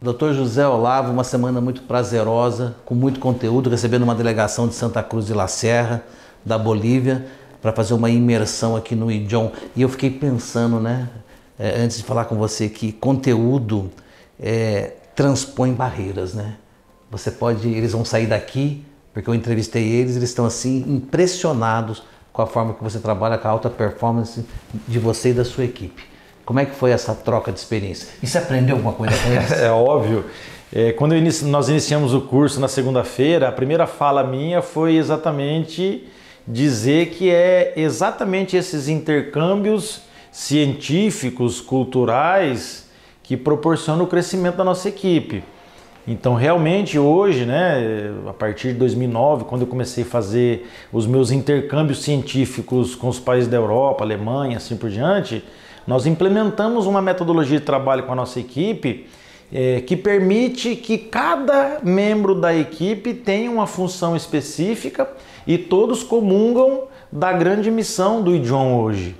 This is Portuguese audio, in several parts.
Dr. José Olavo, uma semana muito prazerosa, com muito conteúdo, recebendo uma delegação de Santa Cruz de la Sierra, da Bolívia, para fazer uma imersão aqui no IJOM. E eu fiquei pensando, né, antes de falar com você, que conteúdo transpõe barreiras, né? Eles vão sair daqui, porque eu entrevistei eles estão assim impressionados com a forma que você trabalha, com a alta performance de você e da sua equipe. Como é que foi essa troca de experiência? E você aprendeu alguma coisa com eles? É óbvio. Quando nós iniciamos o curso na segunda-feira, a primeira fala minha foi exatamente dizer que é exatamente esses intercâmbios científicos, culturais, que proporcionam o crescimento da nossa equipe. Então, realmente, hoje, né, a partir de 2009, quando eu comecei a fazer os meus intercâmbios científicos com os países da Europa, Alemanha, assim por diante, nós implementamos uma metodologia de trabalho com a nossa equipe que permite que cada membro da equipe tenha uma função específica e todos comungam da grande missão do IJOM hoje.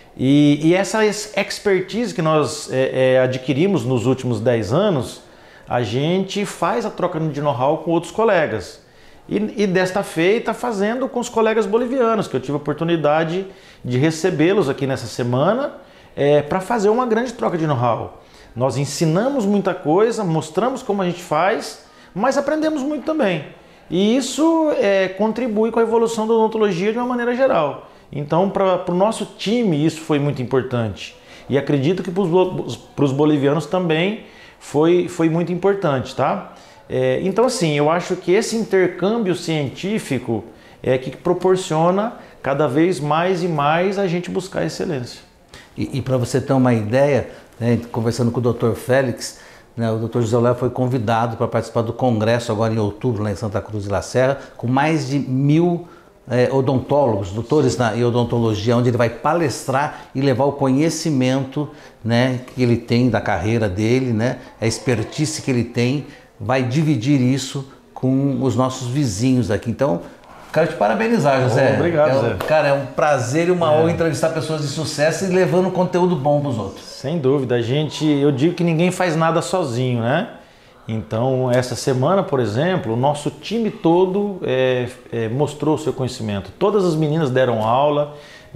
E essa expertise que nós adquirimos nos últimos 10 anos, a gente faz a troca de know-how com outros colegas. E desta feita fazendo com os colegas bolivianos, que eu tive a oportunidade de recebê-los aqui nessa semana para fazer uma grande troca de know-how. Nós ensinamos muita coisa, mostramos como a gente faz, mas aprendemos muito também. E isso contribui com a evolução da odontologia de uma maneira geral. Então, para o nosso time, isso foi muito importante. E acredito que para os bolivianos também foi muito importante, tá? Então, assim, eu acho que esse intercâmbio científico é que proporciona cada vez mais e mais a gente buscar a excelência. E para você ter uma ideia, né, conversando com o Dr. Félix, né, o Dr. José Olavo foi convidado para participar do congresso agora em outubro, lá em Santa Cruz de la Sierra, com mais de 1000 odontólogos, doutores em odontologia, onde ele vai palestrar e levar o conhecimento, né, que ele tem da carreira dele, né, a expertise que ele tem, vai dividir isso com os nossos vizinhos aqui. Então, quero te parabenizar, José. Obrigado, Zé. Cara, é um prazer e uma honra entrevistar pessoas de sucesso e levando conteúdo bom para os outros. Sem dúvida. Eu digo que ninguém faz nada sozinho, né? Então, essa semana, por exemplo, o nosso time todo mostrou o seu conhecimento. Todas as meninas deram aula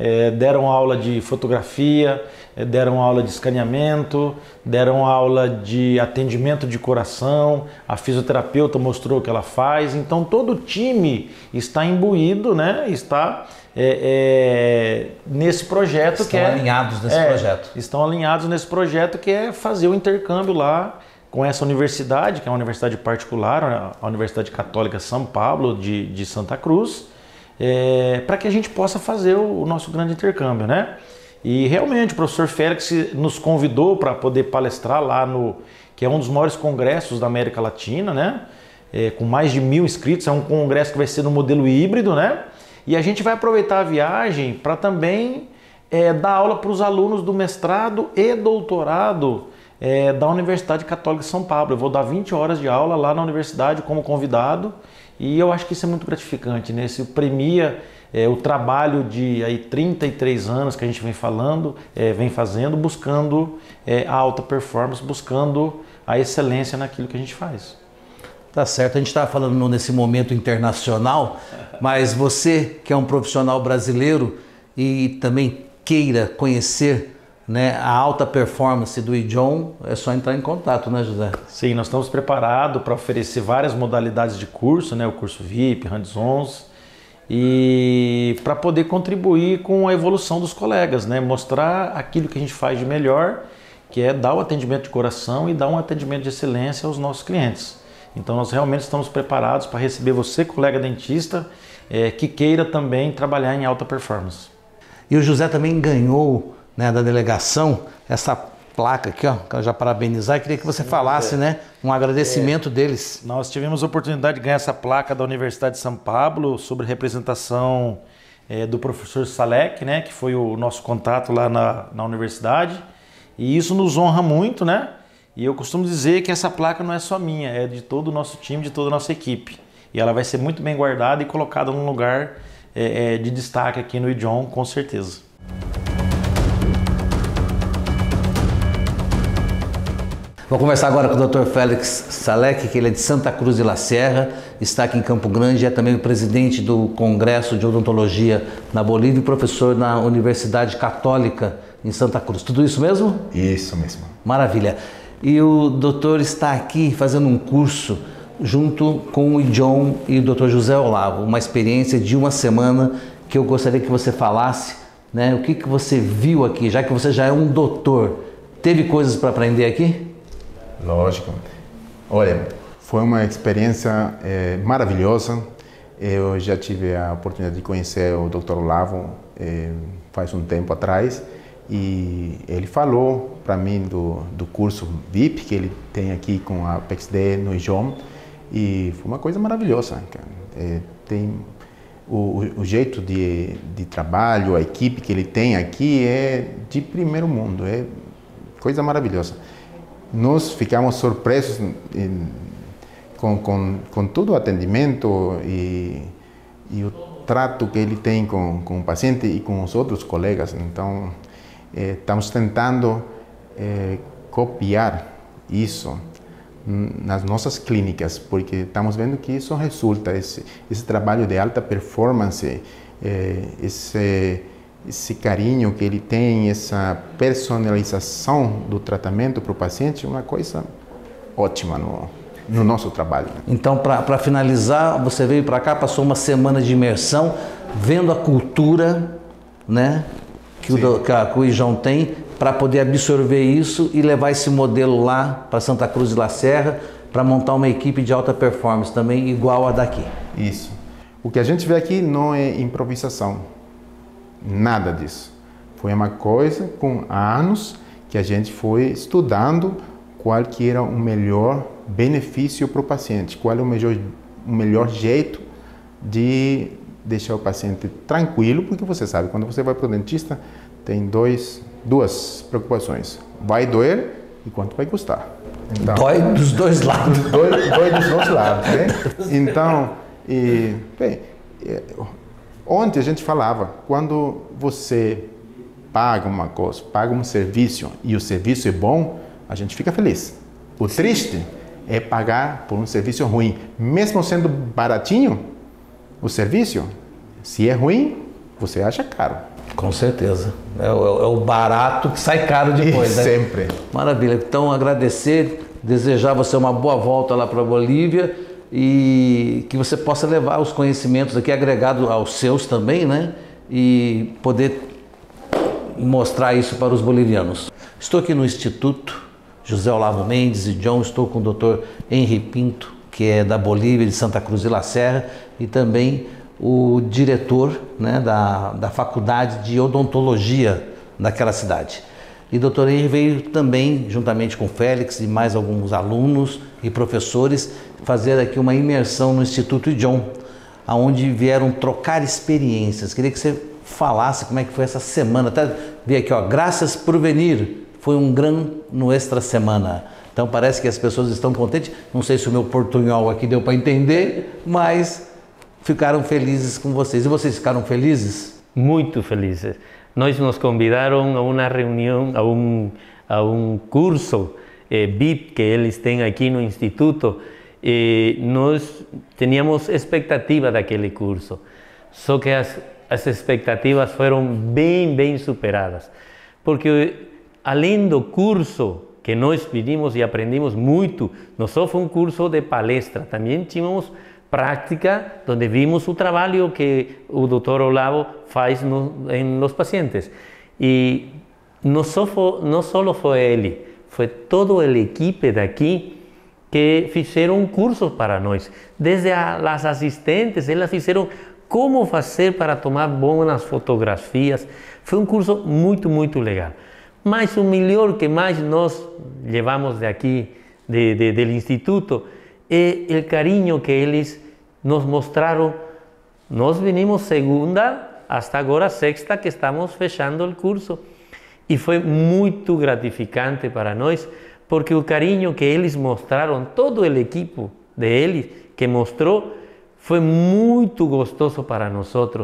de fotografia, deram aula de escaneamento, deram aula de atendimento de coração, a fisioterapeuta mostrou o que ela faz. Então, todo o time está imbuído, né? Está nesse projeto. Estão alinhados nesse projeto. Estão alinhados nesse projeto que é fazer o intercâmbio lá com essa universidade, que é uma universidade particular, a Universidade Católica São Pablo de Santa Cruz, para que a gente possa fazer o nosso grande intercâmbio, né? E realmente o professor Félix nos convidou para poder palestrar lá que é um dos maiores congressos da América Latina, né? Com mais de 1000 inscritos, é um congresso que vai ser no modelo híbrido, né? E a gente vai aproveitar a viagem para também dar aula para os alunos do mestrado e doutorado da Universidade Católica São Pablo. Eu vou dar 20 horas de aula lá na universidade como convidado e eu acho que isso é muito gratificante, né? Isso premia o trabalho de 33 anos que a gente vem fazendo, buscando a alta performance, buscando a excelência naquilo que a gente faz. Tá certo, a gente está falando nesse momento internacional, mas você que é um profissional brasileiro e também queira conhecer, né, a alta performance do IJOM, é só entrar em contato, né, José? Sim, nós estamos preparados para oferecer várias modalidades de curso, né, o curso VIP, Hands-ons, e para poder contribuir com a evolução dos colegas, né, mostrar aquilo que a gente faz de melhor, que é dar o atendimento de coração e dar um atendimento de excelência aos nossos clientes. Então nós realmente estamos preparados para receber você, colega dentista, que queira também trabalhar em alta performance. E o José também ganhou, né, da delegação, essa placa aqui, ó, quero já parabenizar e queria que você falasse, né, um agradecimento deles. Nós tivemos a oportunidade de ganhar essa placa da Universidade de São Pablo sobre representação do professor Salek, né, que foi o nosso contato lá na universidade, e isso nos honra muito, né, e eu costumo dizer que essa placa não é só minha, é de todo o nosso time, de toda a nossa equipe, e ela vai ser muito bem guardada e colocada num lugar de destaque aqui no IJOM, com certeza. Vou conversar agora com o Dr. Félix Salek, que ele é de Santa Cruz de La Serra, está aqui em Campo Grande, é também o presidente do Congresso de Odontologia na Bolívia e professor na Universidade Católica em Santa Cruz. Tudo isso mesmo? Isso mesmo. Maravilha. E o doutor está aqui fazendo um curso junto com o John e o Dr. José Olavo, uma experiência de uma semana que eu gostaria que você falasse, né? O que você viu aqui, já que você já é um doutor, teve coisas para aprender aqui? Lógico. Olha, foi uma experiência maravilhosa. Eu já tive a oportunidade de conhecer o Dr. Olavo faz um tempo atrás e ele falou para mim do curso VIP que ele tem aqui com a PEXD no IJOM e foi uma coisa maravilhosa. Tem o jeito de trabalho, a equipe que ele tem aqui é de primeiro mundo, é coisa maravilhosa. Nós ficamos surpresos com todo o atendimento e o trato que ele tem com o paciente e com os outros colegas. Então, estamos tentando copiar isso nas nossas clínicas, porque estamos vendo que isso resulta, esse trabalho de alta performance, esse carinho que ele tem, essa personalização do tratamento para o paciente, é uma coisa ótima no nosso trabalho. Então, para finalizar, você veio para cá, passou uma semana de imersão, vendo a cultura, né, que o IJOM tem, para poder absorver isso e levar esse modelo lá para Santa Cruz de La Serra, para montar uma equipe de alta performance também igual a daqui. Isso. O que a gente vê aqui não é improvisação, nada disso. Foi uma coisa com anos que a gente foi estudando qual que era o melhor benefício para o paciente, qual é o melhor jeito de deixar o paciente tranquilo, porque você sabe, quando você vai para o dentista, tem duas preocupações. Vai doer e quanto vai custar. Então, dói dos dois lados. Dói dos dois lados, né? Então, ontem a gente falava, quando você paga uma coisa, paga um serviço e o serviço é bom, a gente fica feliz. O triste é pagar por um serviço ruim. Mesmo sendo baratinho, o serviço, se é ruim, você acha caro. Com certeza. É o barato que sai caro depois, né? Sempre. Maravilha. Então, agradecer, desejar você uma boa volta lá para a Bolívia e que você possa levar os conhecimentos aqui agregados aos seus também, né? E poder mostrar isso para os bolivianos. Estou aqui no Instituto José Olavo Mendes e John, estou com o Dr. Henry Pinto, que é da Bolívia, de Santa Cruz de La Serra, e também o diretor, né, da Faculdade de Odontologia daquela cidade. E o Dr. Henry veio também, juntamente com o Félix e mais alguns alunos e professores, fazer aqui uma imersão no Instituto IJOM, onde vieram trocar experiências. Queria que você falasse como é que foi essa semana. Até vi aqui, ó, graças por venir, foi um gran nuestra semana. Então parece que as pessoas estão contentes. Não sei se o meu portunhol aqui deu para entender, mas ficaram felizes com vocês. E vocês ficaram felizes? Muito felizes. Nos convidaram a uma reunião, a um curso VIP que eles têm aqui no Instituto. Nós tínhamos expectativa daquele curso, só que as expectativas foram bem superadas, porque além do curso que nós vimos e aprendimos muito, não só foi um curso de palestra, também tivemos prática, onde vimos o trabalho que o Dr. Olavo faz nos pacientes. E não só foi ele, foi toda a equipe daqui que fizeram cursos para nós. Desde as assistentes, elas fizeram como fazer para tomar boas fotografias. Foi um curso muito legal. Mas o melhor que mais nós levamos daqui, do Instituto, é o carinho que eles nos mostraram. Nós vinimos segunda, hasta agora sexta, que estamos fechando o curso. E foi muito gratificante para nós, porque o carinho que eles mostraram, todo o equipe deles que mostrou, foi muito gostoso para nós.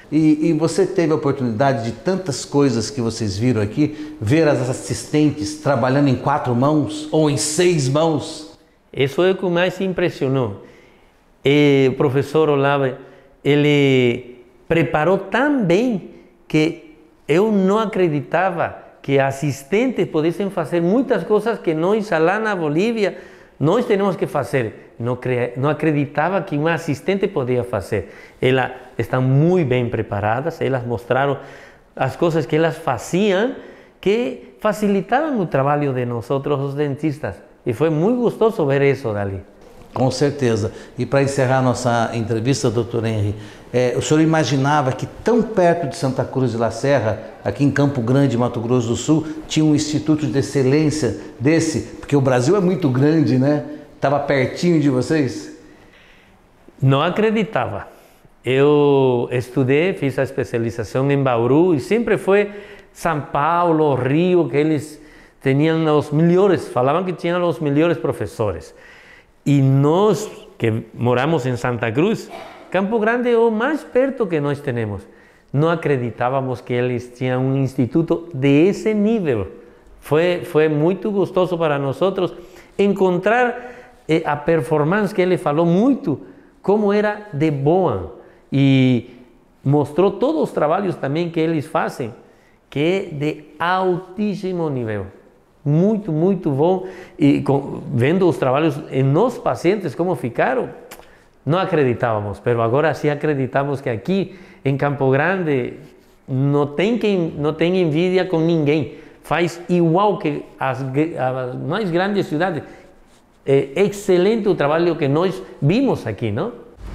E você teve a oportunidade de tantas coisas que vocês viram aqui, ver as assistentes trabalhando em 4 mãos ou em 6 mãos? Isso é o que mais impressionou. O professor Olavo, ele preparou tão bem que eu não acreditava que assistentes pudessem fazer muitas coisas que nós lá na Bolívia nós temos que fazer. Não acreditava que uma assistente podia fazer. Elas estão muito bem preparadas, elas mostraram as coisas que elas faziam que facilitavam o trabalho de nós, os dentistas. E foi muito gostoso ver isso dali. Com certeza. E para encerrar nossa entrevista, doutor Henry, o senhor imaginava que tão perto de Santa Cruz de La Serra, aqui em Campo Grande, Mato Grosso do Sul, tinha um instituto de excelência desse? Porque o Brasil é muito grande, né? Estava pertinho de vocês? Não acreditava. Eu estudei, fiz a especialização em Bauru e sempre foi São Paulo, Rio, que eles tinham os melhores, falavam que tinham os melhores professores. E nós, que moramos em Santa Cruz, Campo Grande é o mais perto que nós temos. Não acreditávamos que eles tinham um instituto desse nível. Foi muito gostoso para nós encontrar a performance que ele falou muito, como era de boa. E mostrou todos os trabalhos também que eles fazem, que é de altíssimo nível. Muito, muito bom. E vendo os trabalhos em nos pacientes, como ficaram, não acreditávamos. Mas agora sim acreditamos que aqui em Campo Grande não tem envidia com ninguém. Faz igual que as mais grandes cidades. É excelente o trabalho que nós vimos aqui, não?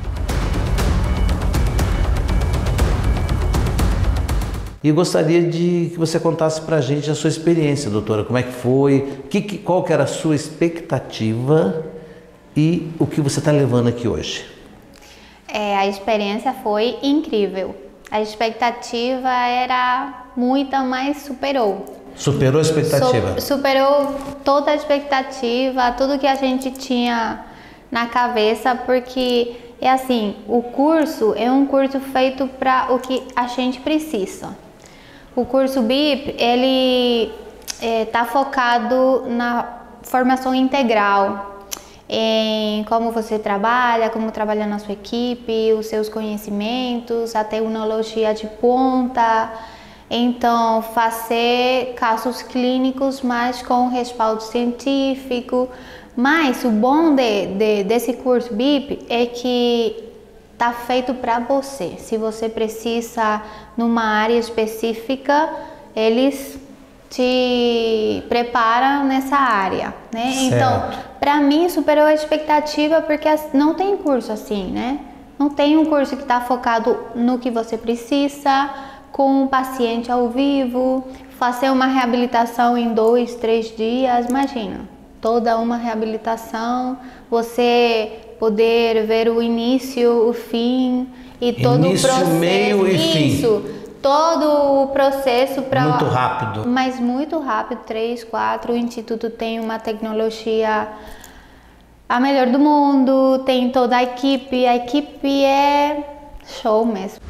E gostaria de que você contasse para a gente a sua experiência, doutora. Como é que foi? Qual que era a sua expectativa e o que você está levando aqui hoje? A experiência foi incrível. A expectativa era muita, mas superou. Superou a expectativa? Superou toda a expectativa, tudo que a gente tinha na cabeça, porque é assim, o curso é um curso feito para o que a gente precisa. O curso BIP, ele está focado na formação integral, em como você trabalha, como trabalha na sua equipe, os seus conhecimentos, a tecnologia de ponta. Então, fazer casos clínicos, mas com respaldo científico. Mas o bom desse curso BIP é que está feito para você. Se você precisa numa área específica, eles te preparam nessa área, né? Certo. Então, para mim superou a expectativa, porque não tem curso assim, né? Não tem um curso que está focado no que você precisa, com o paciente ao vivo, fazer uma reabilitação em 2, 3 dias, imagina. Toda uma reabilitação, você poder ver o início, o fim e todo o processo. Meio e fim. Todo o processo para... Muito rápido. Mas muito rápido, 3, 4. O Instituto tem uma tecnologia a melhor do mundo, tem toda a equipe é show mesmo.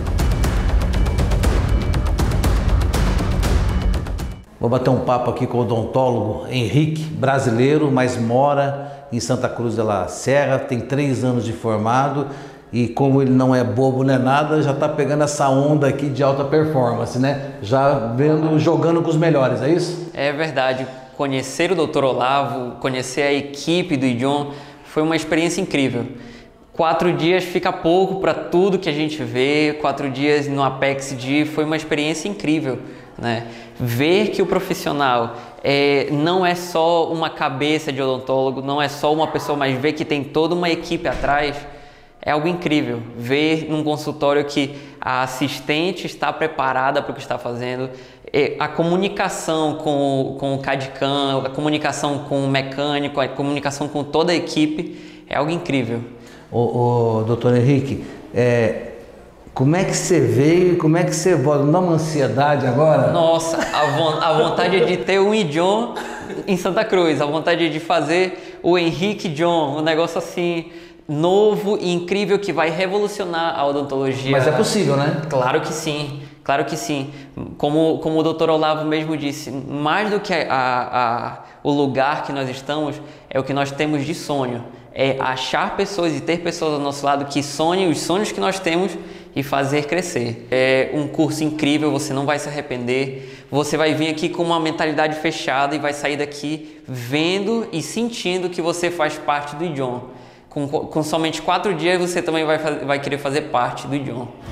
Vou bater um papo aqui com o odontólogo Henrique, brasileiro, mas mora em Santa Cruz de La Serra, tem 3 anos de formado e como ele não é bobo, não é nada, já está pegando essa onda aqui de alta performance, né? Já jogando com os melhores, é isso? É verdade. Conhecer o Dr. Olavo, conhecer a equipe do IDIOM foi uma experiência incrível. 4 dias fica pouco para tudo que a gente vê, 4 dias no Apex D foi uma experiência incrível, né? Ver que o profissional não é só uma cabeça de odontólogo, não é só uma pessoa, mas ver que tem toda uma equipe atrás é algo incrível. Ver num consultório que a assistente está preparada para o que está fazendo, a comunicação com o CAD/CAM, a comunicação com o mecânico, a comunicação com toda a equipe é algo incrível. Doutor Henrique, como é que você veio e como é que você volta? Não dá uma ansiedade agora? Nossa, a vontade é de ter um IDIOM em Santa Cruz, a vontade é de fazer o Henrique IDIOM, um negócio assim, novo e incrível que vai revolucionar a odontologia. Mas é possível, né? Claro que sim, claro que sim. Como o Dr. Olavo mesmo disse, mais do que o lugar que nós estamos, é o que nós temos de sonho. É achar pessoas e ter pessoas ao nosso lado que sonhem os sonhos que nós temos e fazer crescer. É um curso incrível, você não vai se arrepender. Você vai vir aqui com uma mentalidade fechada e vai sair daqui vendo e sentindo que você faz parte do IDIOM. Com somente 4 dias você também vai querer fazer parte do IDIOM.